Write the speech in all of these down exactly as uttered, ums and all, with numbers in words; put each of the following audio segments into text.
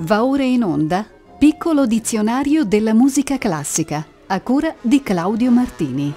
Va ora in onda Piccolo dizionario della musica classica, a cura di Claudio Martini.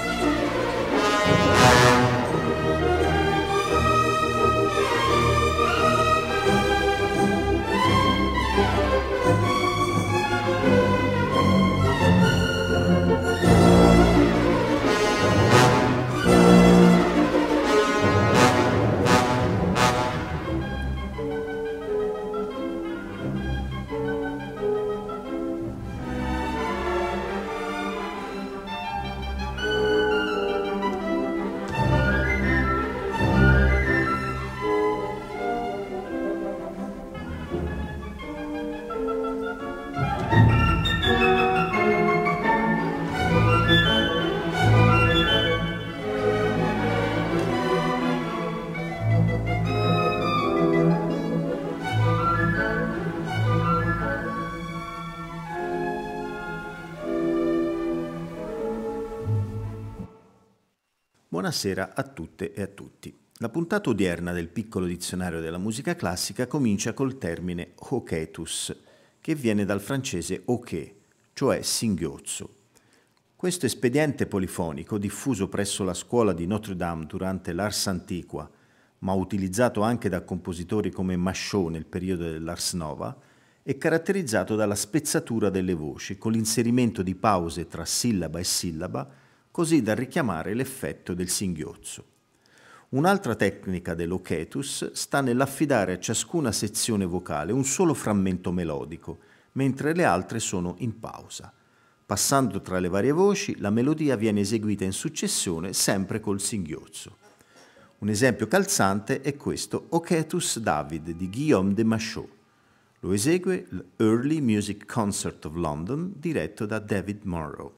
Buonasera a tutte e a tutti. La puntata odierna del Piccolo dizionario della musica classica comincia col termine hoquetus, che viene dal francese hoquet, cioè singhiozzo. Questo espediente polifonico, diffuso presso la scuola di Notre Dame durante l'Ars Antiqua, ma utilizzato anche da compositori come Machaut nel periodo dell'Ars Nova, è caratterizzato dalla spezzatura delle voci, con l'inserimento di pause tra sillaba e sillaba, così da richiamare l'effetto del singhiozzo. Un'altra tecnica dell'hoquetus sta nell'affidare a ciascuna sezione vocale un solo frammento melodico, mentre le altre sono in pausa. Passando tra le varie voci, la melodia viene eseguita in successione sempre col singhiozzo. Un esempio calzante è questo Hoquetus David di Guillaume de Machaut. Lo esegue l'Early Music Concert of London diretto da David Monroe.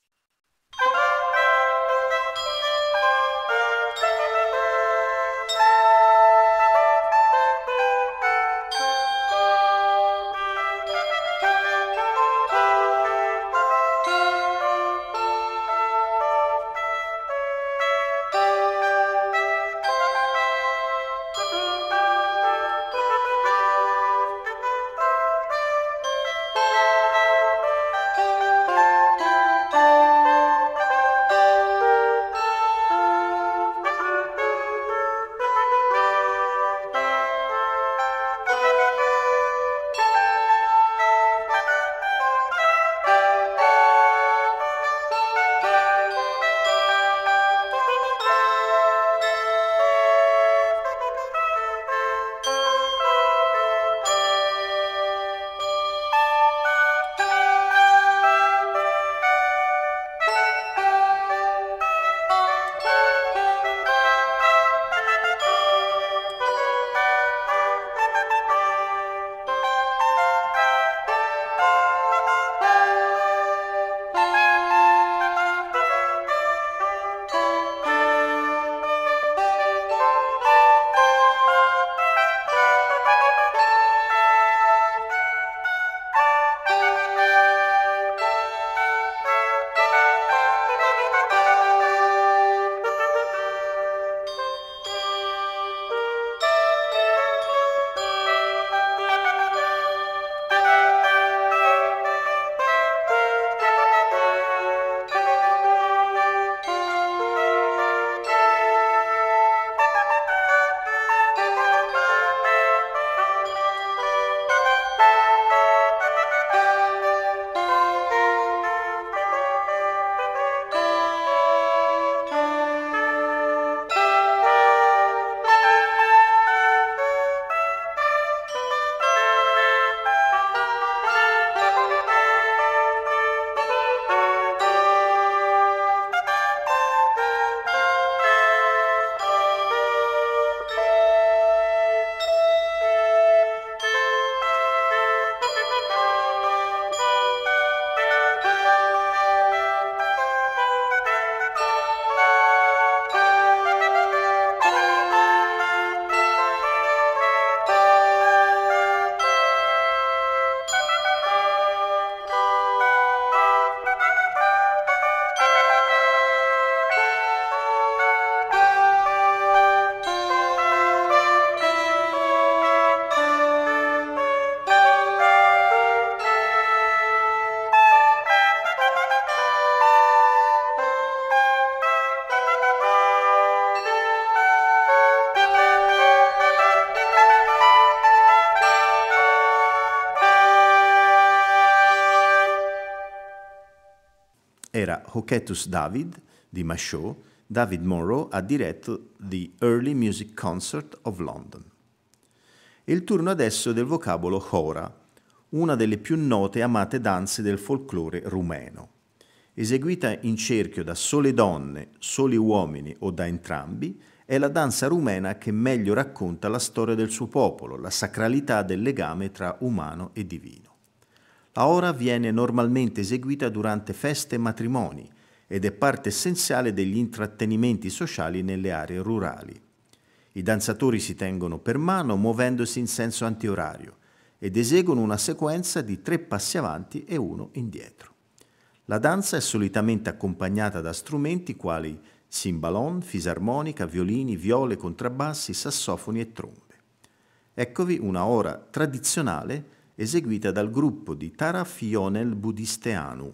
era Hoketus David di Machaut. David Monroe ha diretto The Early Music Concert of London. E il turno adesso del vocabolo hora, una delle più note e amate danze del folklore rumeno. Eseguita in cerchio da sole donne, soli uomini o da entrambi, è la danza rumena che meglio racconta la storia del suo popolo, la sacralità del legame tra umano e divino. La hora viene normalmente eseguita durante feste e matrimoni ed è parte essenziale degli intrattenimenti sociali nelle aree rurali. I danzatori si tengono per mano muovendosi in senso antiorario ed eseguono una sequenza di tre passi avanti e uno indietro. La danza è solitamente accompagnata da strumenti quali cimbalon, fisarmonica, violini, viole, contrabbassi, sassofoni e trombe. Eccovi una hora tradizionale eseguita dal gruppo di Tara Fionel Budisteanu.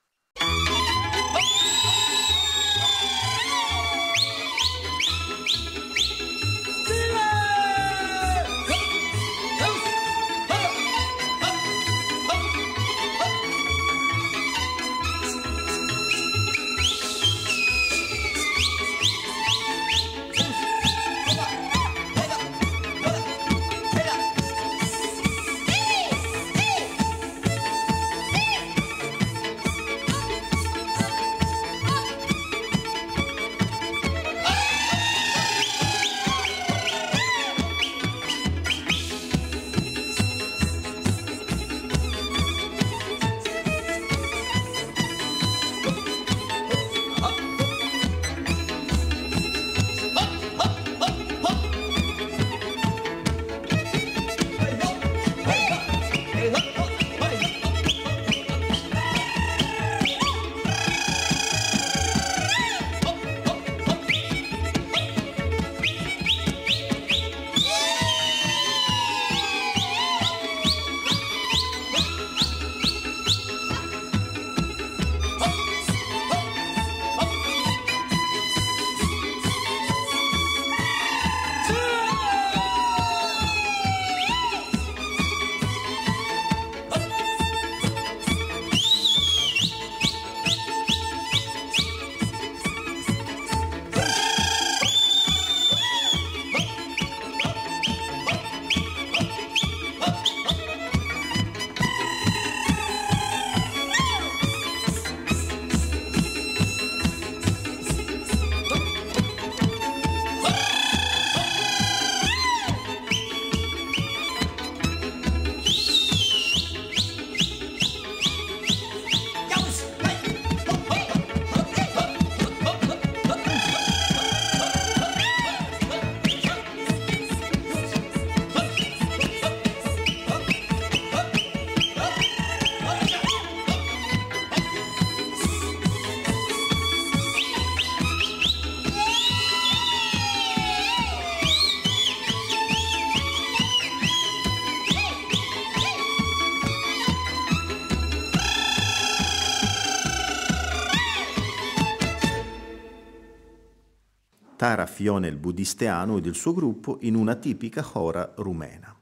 Tara Fionel Budisteanu ed il suo gruppo in una tipica hora rumena.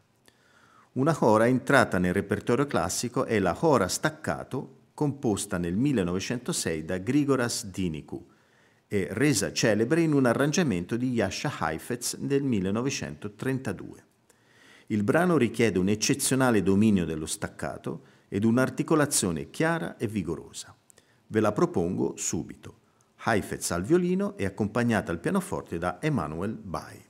Una hora entrata nel repertorio classico è la hora staccato, composta nel millenovecentosei da Grigoras Dinicu e resa celebre in un arrangiamento di Jascha Heifetz del millenovecentotrentadue. Il brano richiede un eccezionale dominio dello staccato ed un'articolazione chiara e vigorosa. Ve la propongo subito. Heifetz al violino e accompagnata al pianoforte da Emanuel Bai.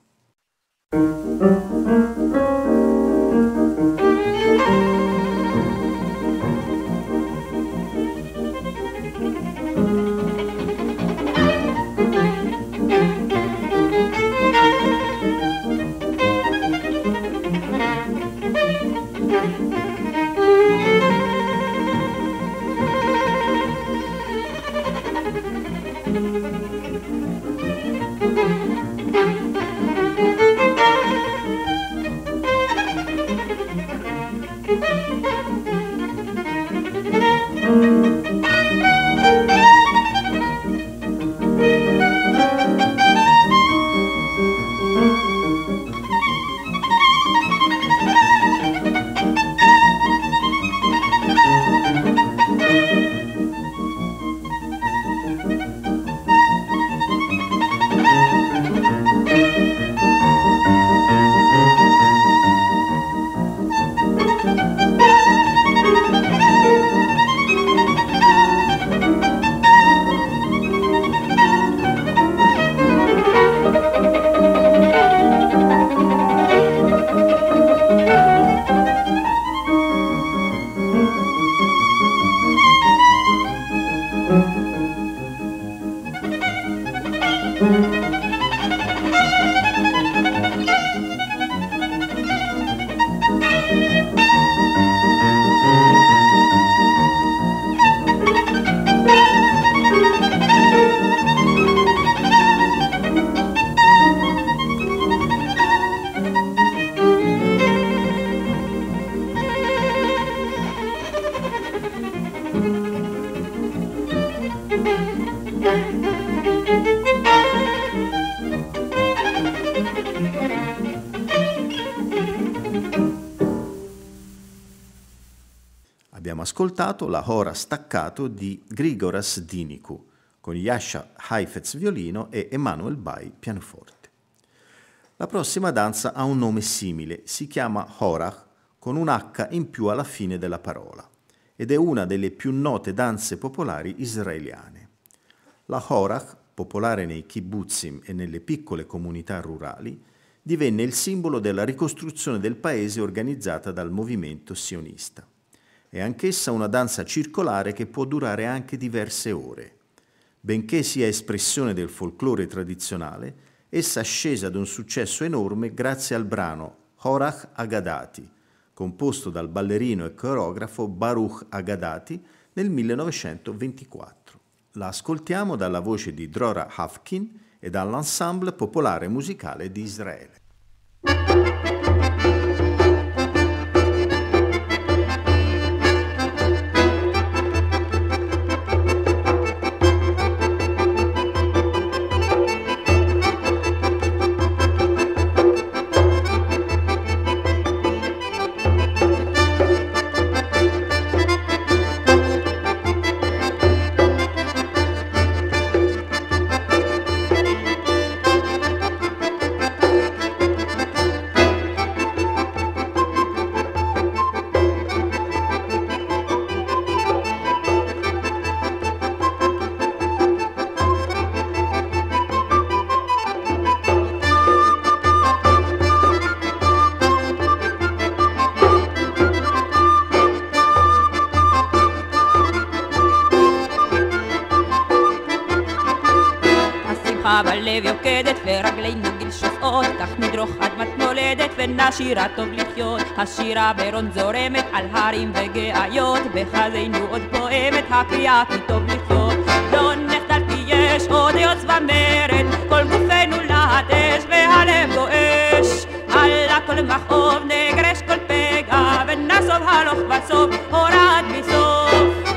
Abbiamo ascoltato la Hora staccato di Grigoras Dinicu con Jascha Heifetz violino e Emanuel Bai pianoforte. La prossima danza ha un nome simile, si chiama Horach con un H in più alla fine della parola ed è una delle più note danze popolari israeliane. La Horach, popolare nei kibbutzim e nelle piccole comunità rurali, divenne il simbolo della ricostruzione del paese organizzata dal movimento sionista. È anch'essa una danza circolare che può durare anche diverse ore. Benché sia espressione del folklore tradizionale, essa scese ad un successo enorme grazie al brano Horach Agadati, composto dal ballerino e coreografo Baruch Agadati nel millenovecentoventiquattro. La ascoltiamo dalla voce di Drora Havkin e dall'ensemble popolare musicale di Israele. בלב יוקדת ורגלינו גיל שופעות כך נדרוך אדמת מולדת ונשירה טוב לחיות השירה ברון זורמת על הרים וגאיות בחזינו עוד פועמת הקריאה כי טוב לחיות לא נחדל כי יש עוד יוץ במרד כל גופנו להט אש והלב גועש על הכל מכאוב נגרש כל פגע ונסוב הלוך בסוף הורד מסוף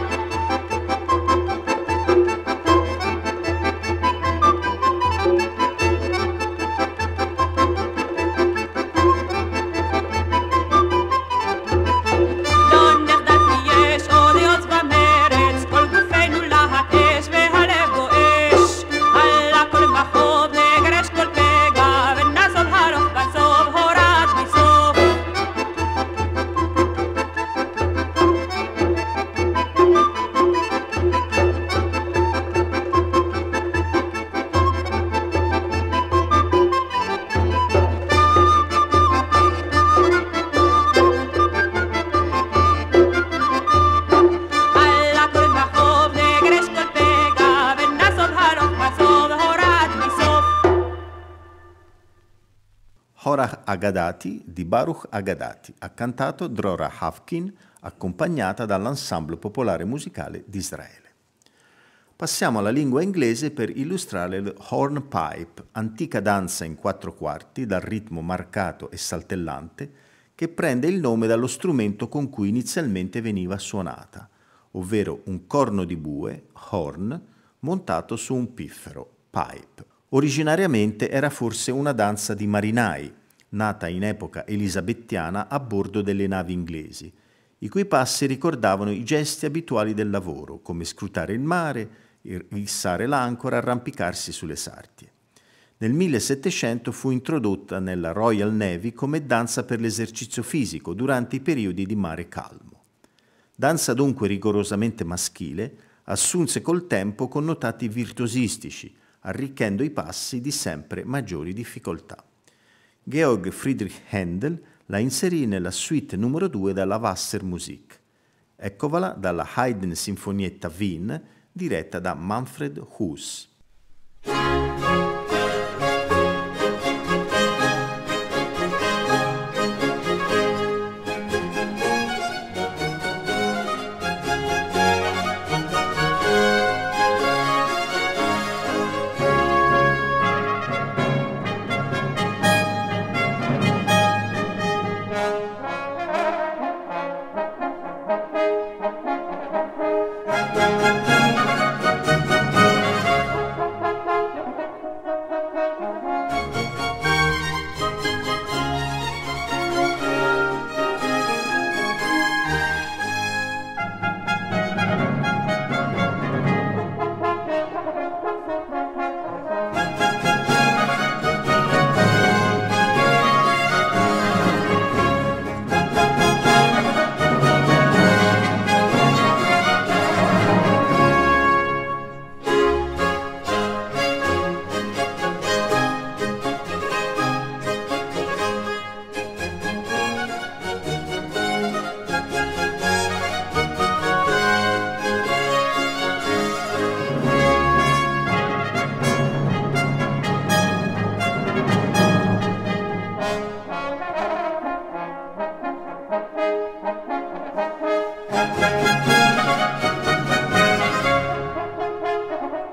Horach Agadati di Baruch Agadati, ha cantato Drora Havkin, accompagnata dall'ensemble popolare musicale di Israele. Passiamo alla lingua inglese per illustrare il hornpipe, antica danza in quattro quarti dal ritmo marcato e saltellante che prende il nome dallo strumento con cui inizialmente veniva suonata, ovvero un corno di bue, horn, montato su un piffero, pipe. Originariamente era forse una danza di marinai, nata in epoca elisabettiana a bordo delle navi inglesi, i cui passi ricordavano i gesti abituali del lavoro, come scrutare il mare, issare l'ancora, arrampicarsi sulle sartie. Nel millesettecento fu introdotta nella Royal Navy come danza per l'esercizio fisico durante i periodi di mare calmo. Danza dunque rigorosamente maschile, assunse col tempo connotati virtuosistici, arricchendo i passi di sempre maggiori difficoltà. Georg Friedrich Händel la inserì nella suite numero due della Wassermusik. Eccovala dalla Haydn Sinfonietta Wien, diretta da Manfred Huss.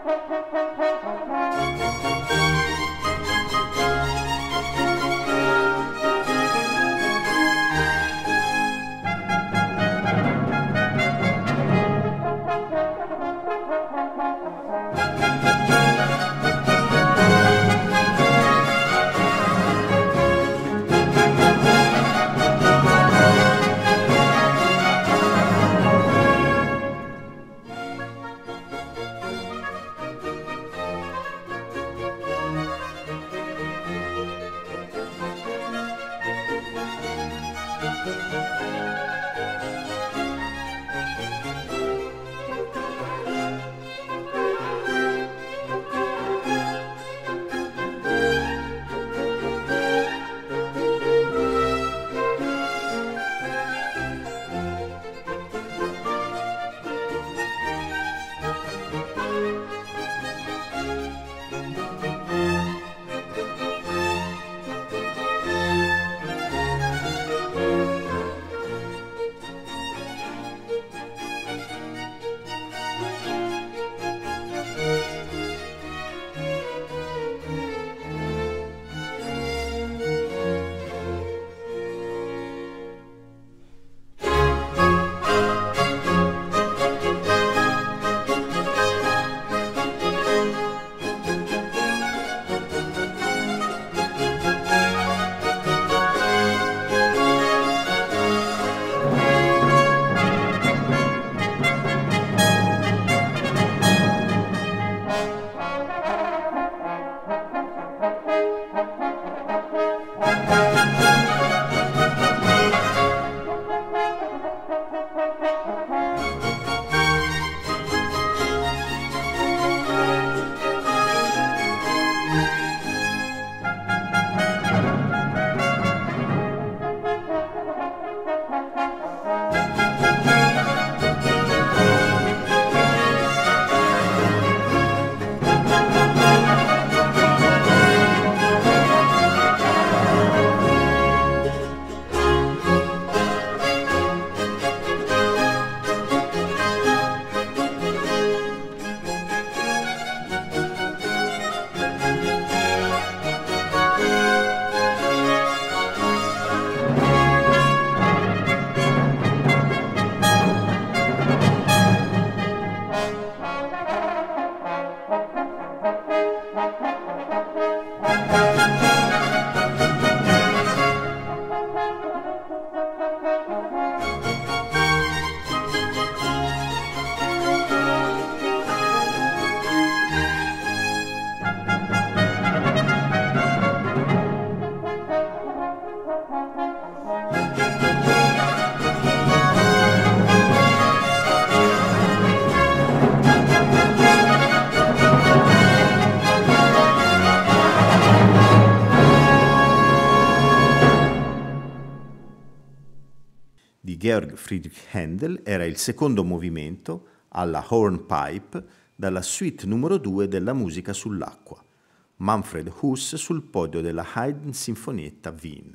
Georg Friedrich Händel era il secondo movimento alla Hornpipe dalla suite numero due della musica sull'acqua, Manfred Huss sul podio della Haydn Sinfonietta Wien.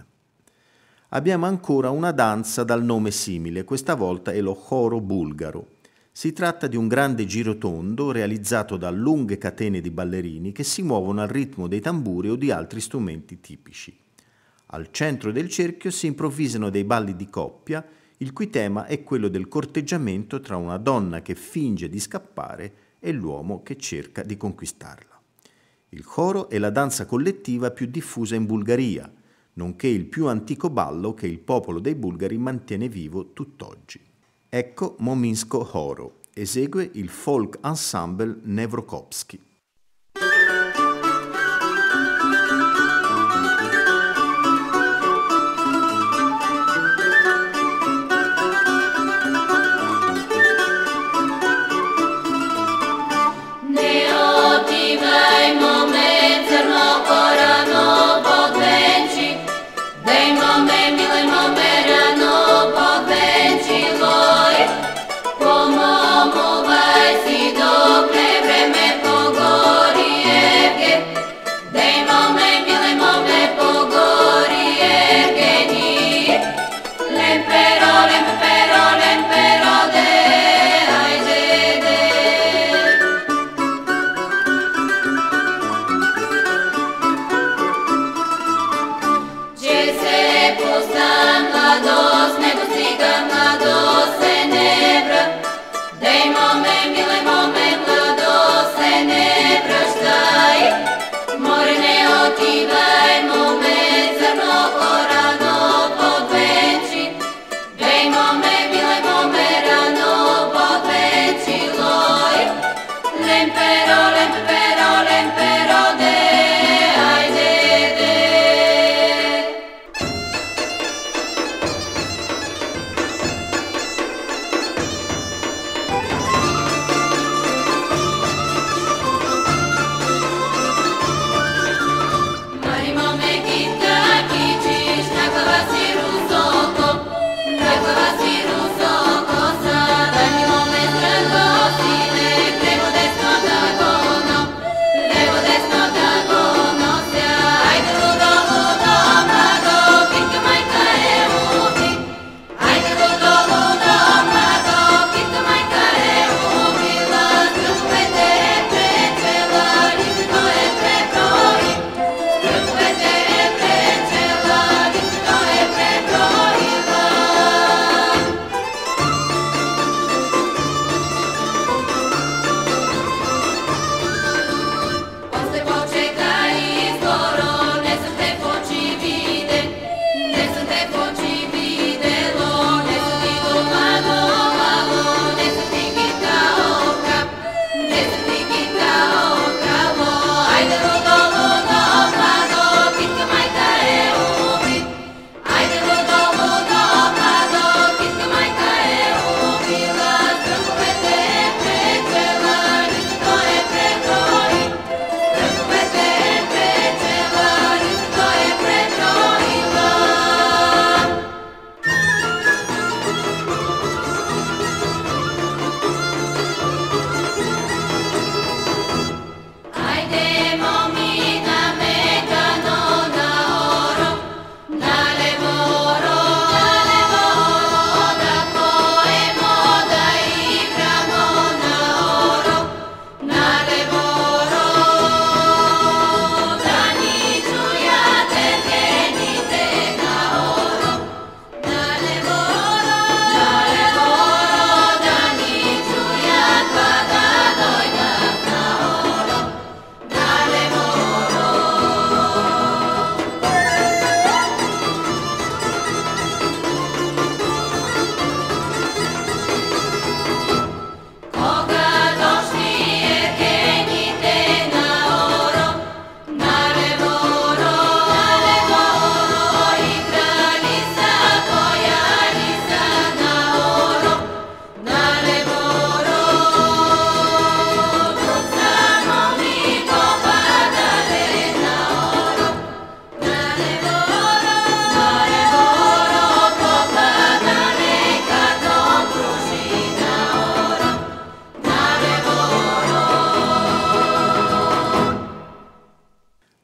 Abbiamo ancora una danza dal nome simile, questa volta è lo choro bulgaro. Si tratta di un grande girotondo realizzato da lunghe catene di ballerini che si muovono al ritmo dei tamburi o di altri strumenti tipici. Al centro del cerchio si improvvisano dei balli di coppia, il cui tema è quello del corteggiamento tra una donna che finge di scappare e l'uomo che cerca di conquistarla. Il choro è la danza collettiva più diffusa in Bulgaria, nonché il più antico ballo che il popolo dei bulgari mantiene vivo tutt'oggi. Ecco Mominsko Choro, esegue il folk ensemble Nevrokopski. Pomo mu vai si dobre vreme pogo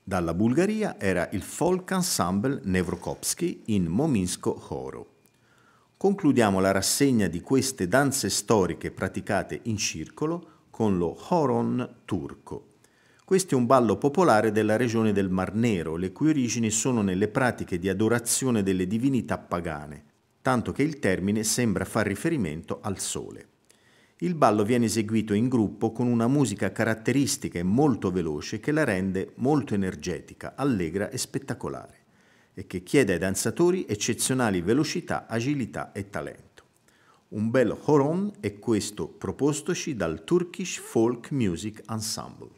Dalla Bulgaria era il folk ensemble Nevrokopsky in Mominsko Choro. Concludiamo la rassegna di queste danze storiche praticate in circolo con lo Horon turco. Questo è un ballo popolare della regione del Mar Nero, le cui origini sono nelle pratiche di adorazione delle divinità pagane, tanto che il termine sembra far riferimento al sole. Il ballo viene eseguito in gruppo con una musica caratteristica e molto veloce che la rende molto energetica, allegra e spettacolare, e che chiede ai danzatori eccezionali velocità, agilità e talento. Un bel horon è questo propostoci dal Turkish Folk Music Ensemble.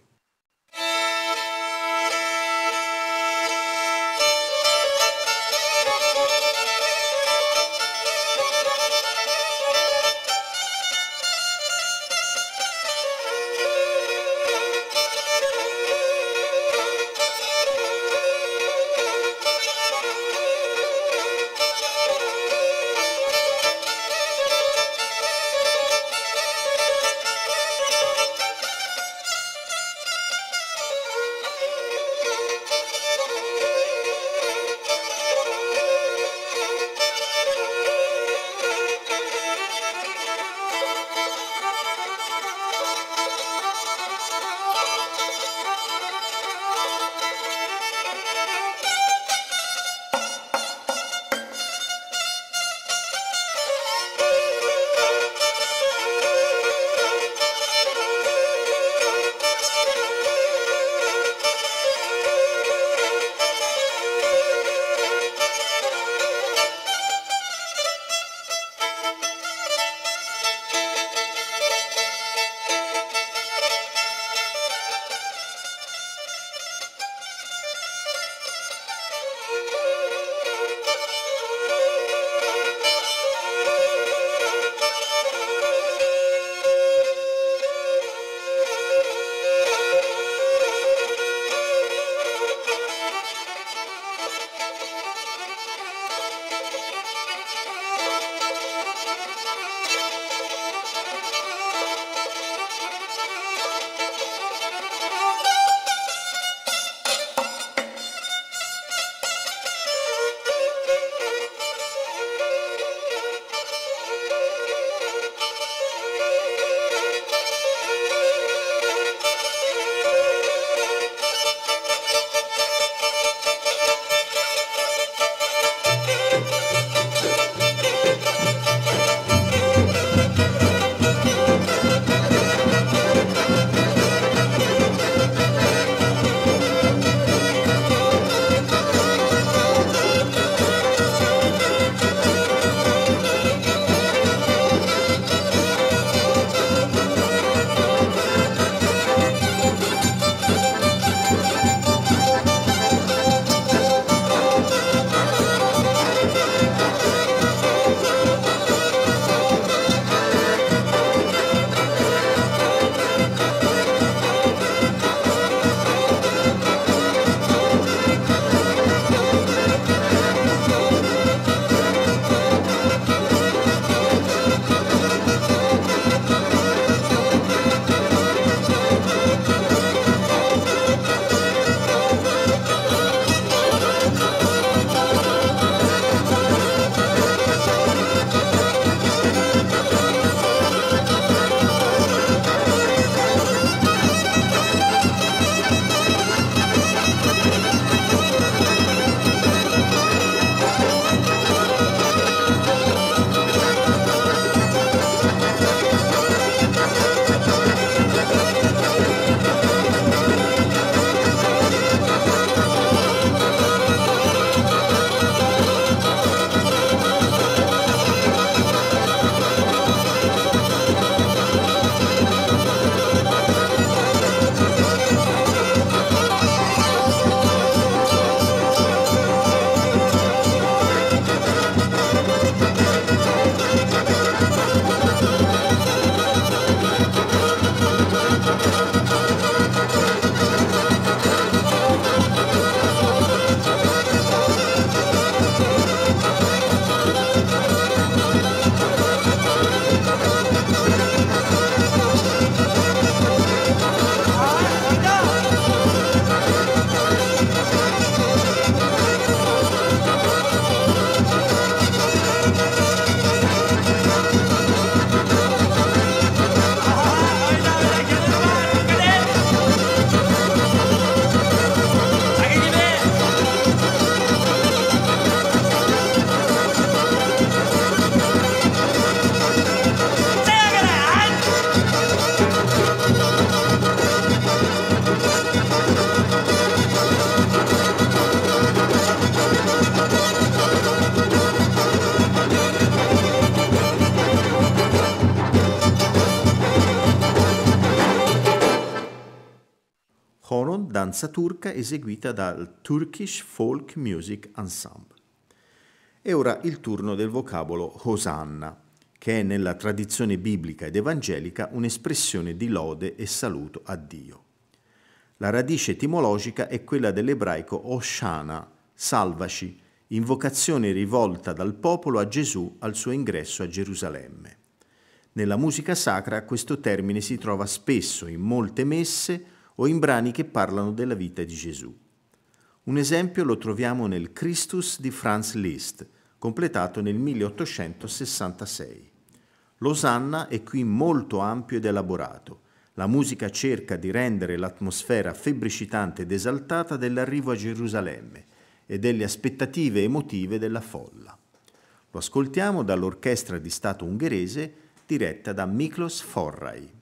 Horon, danza turca eseguita dal Turkish Folk Music Ensemble. E ora il turno del vocabolo Hosanna, che è nella tradizione biblica ed evangelica un'espressione di lode e saluto a Dio. La radice etimologica è quella dell'ebraico Hoshana, salvaci, invocazione rivolta dal popolo a Gesù al suo ingresso a Gerusalemme. Nella musica sacra questo termine si trova spesso in molte messe o in brani che parlano della vita di Gesù. Un esempio lo troviamo nel Christus di Franz Liszt, completato nel milleottocentosessantasei. L'Osanna è qui molto ampio ed elaborato. La musica cerca di rendere l'atmosfera febbricitante ed esaltata dell'arrivo a Gerusalemme e delle aspettative emotive della folla. Lo ascoltiamo dall'Orchestra di Stato ungherese diretta da Miklos Forrai.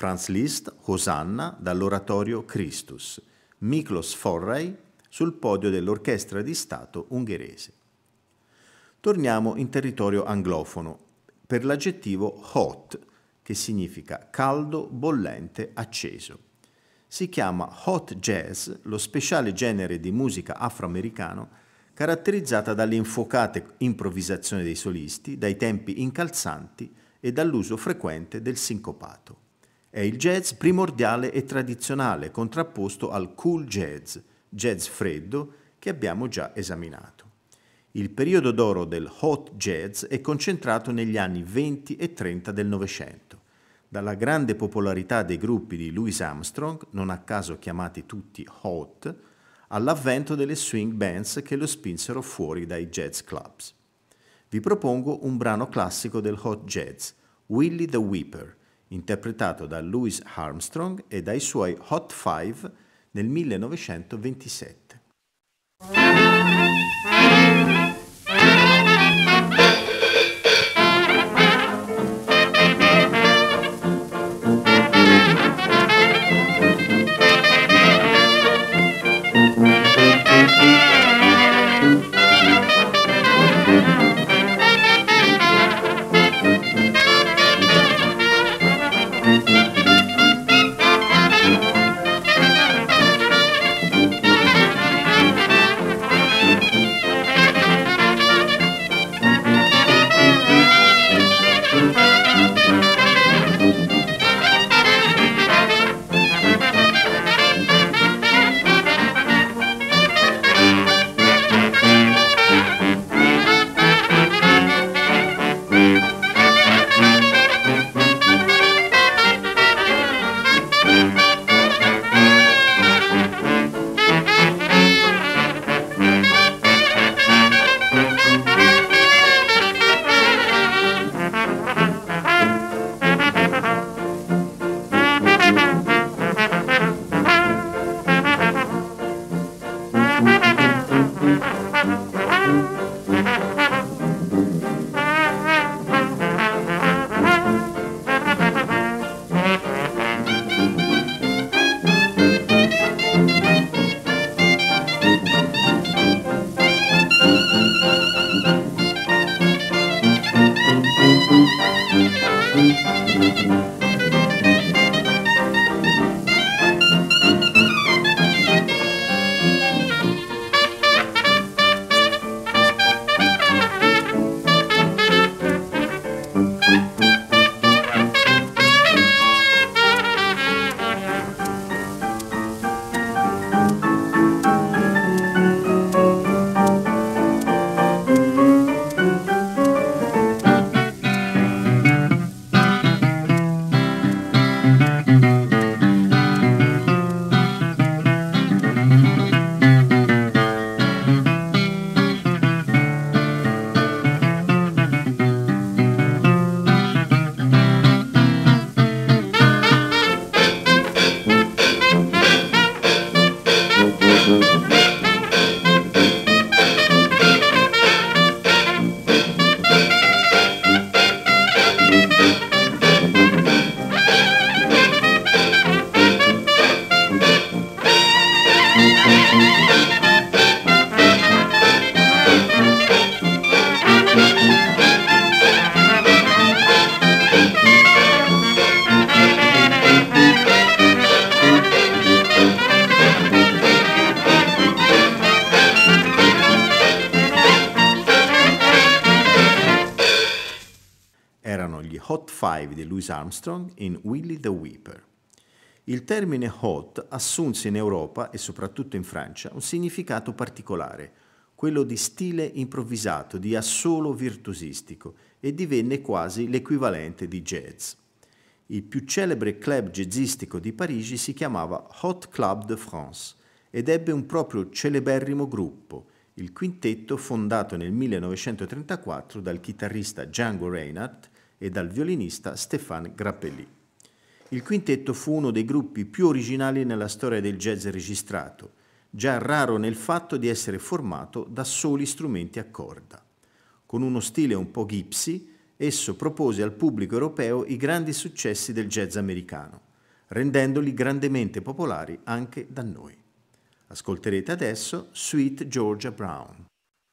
Franz Liszt, Hosanna dall'oratorio Christus, Miklos Forrai sul podio dell'Orchestra di Stato ungherese. Torniamo in territorio anglofono per l'aggettivo hot, che significa caldo, bollente, acceso. Si chiama hot jazz lo speciale genere di musica afroamericano caratterizzata dalle infuocate improvvisazioni dei solisti, dai tempi incalzanti e dall'uso frequente del sincopato. È il jazz primordiale e tradizionale contrapposto al cool jazz, jazz freddo, che abbiamo già esaminato. Il periodo d'oro del hot jazz è concentrato negli anni venti e trenta del Novecento, dalla grande popolarità dei gruppi di Louis Armstrong, non a caso chiamati tutti hot, all'avvento delle swing bands che lo spinsero fuori dai jazz clubs. Vi propongo un brano classico del hot jazz, Willie the Weeper, interpretato da Louis Armstrong e dai suoi Hot Five nel millenovecentoventisette. Hot Five di Louis Armstrong in Willie the Weeper. Il termine hot assunse in Europa e soprattutto in Francia un significato particolare, quello di stile improvvisato, di assolo virtuosistico, e divenne quasi l'equivalente di jazz. Il più celebre club jazzistico di Parigi si chiamava Hot Club de France ed ebbe un proprio celeberrimo gruppo, il quintetto fondato nel millenovecentotrentaquattro dal chitarrista Django Reinhardt e dal violinista Stéphane Grappelli. Il quintetto fu uno dei gruppi più originali nella storia del jazz registrato, già raro nel fatto di essere formato da soli strumenti a corda. Con uno stile un po' gypsy, esso propose al pubblico europeo i grandi successi del jazz americano, rendendoli grandemente popolari anche da noi. Ascolterete adesso Sweet Georgia Brown.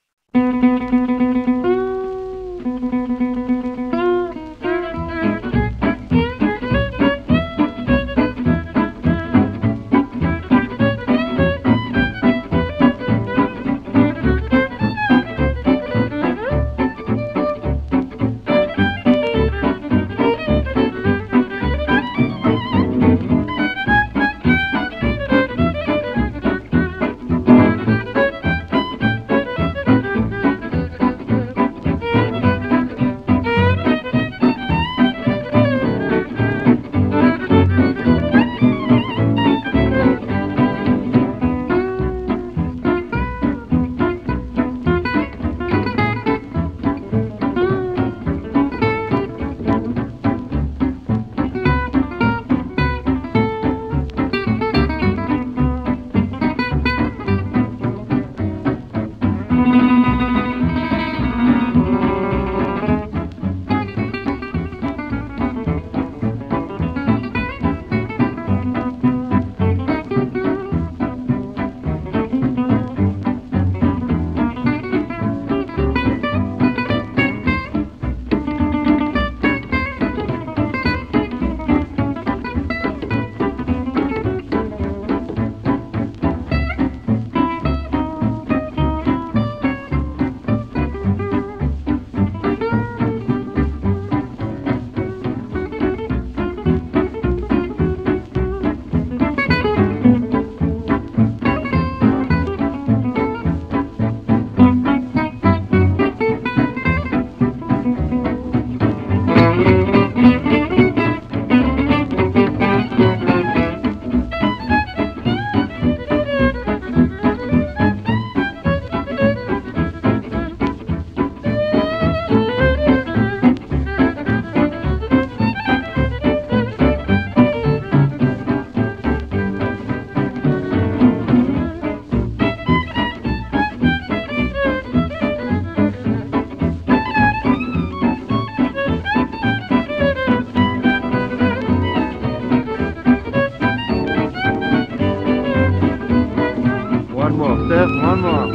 One more.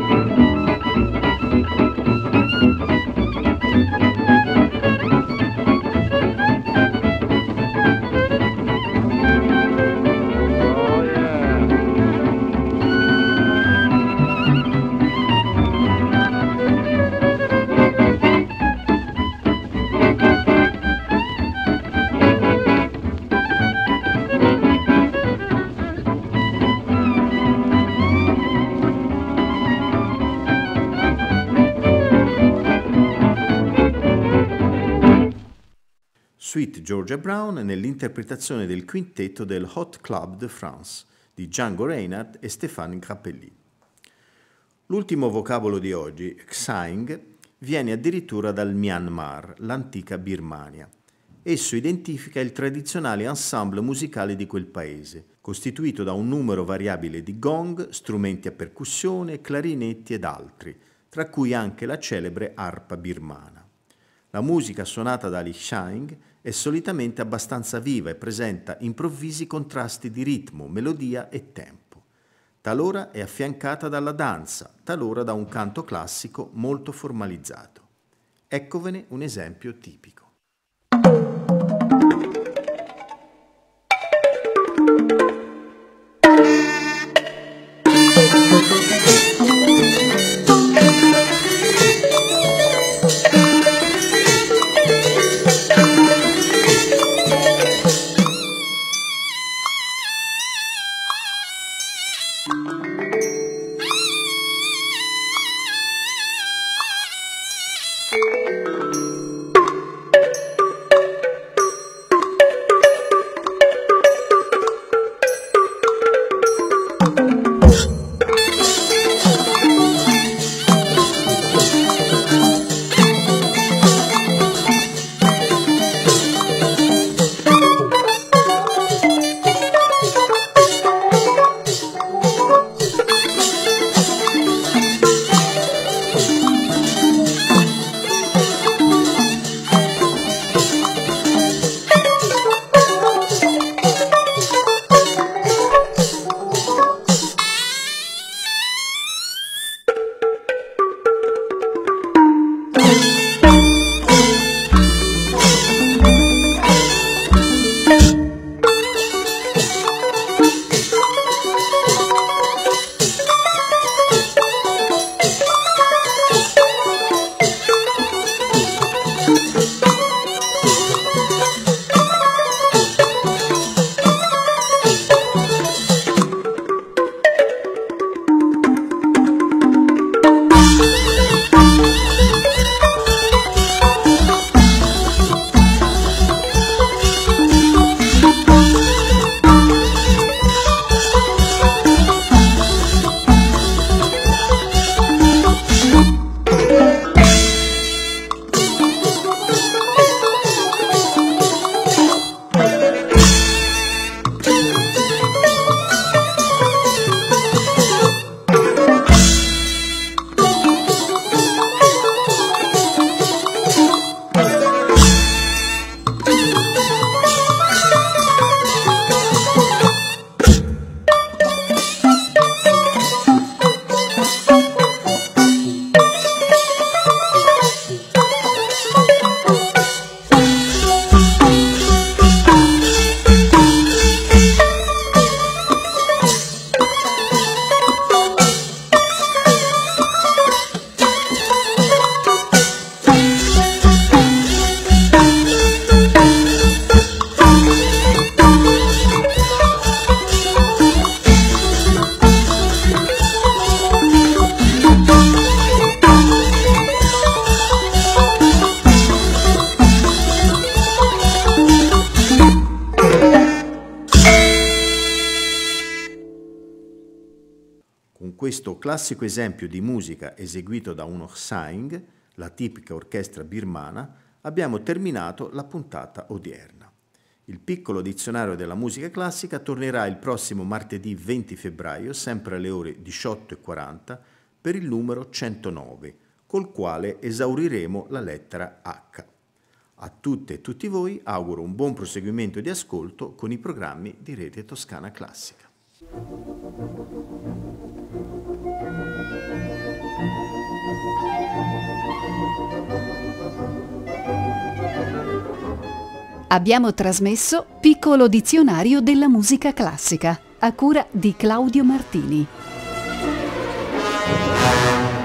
Sweet Georgia Brown nell'interpretazione del quintetto del Hot Club de France di Django Reinhardt e Stéphane Grappelli. L'ultimo vocabolo di oggi, Ksing, viene addirittura dal Myanmar, l'antica Birmania. Esso identifica il tradizionale ensemble musicale di quel paese, costituito da un numero variabile di gong, strumenti a percussione, clarinetti ed altri, tra cui anche la celebre arpa birmana. La musica suonata dagli Ksing è solitamente abbastanza viva e presenta improvvisi contrasti di ritmo, melodia e tempo. Talora è affiancata dalla danza, talora da un canto classico molto formalizzato. Eccovene un esempio tipico. Con questo classico esempio di musica eseguito da un Orsaing, la tipica orchestra birmana, abbiamo terminato la puntata odierna. Il piccolo dizionario della musica classica tornerà il prossimo martedì venti febbraio, sempre alle ore diciotto e quaranta, per il numero centonove, col quale esauriremo la lettera H. A tutte e tutti voi auguro un buon proseguimento di ascolto con i programmi di Rete Toscana Classica. Abbiamo trasmesso Piccolo dizionario della musica classica, a cura di Claudio Martini.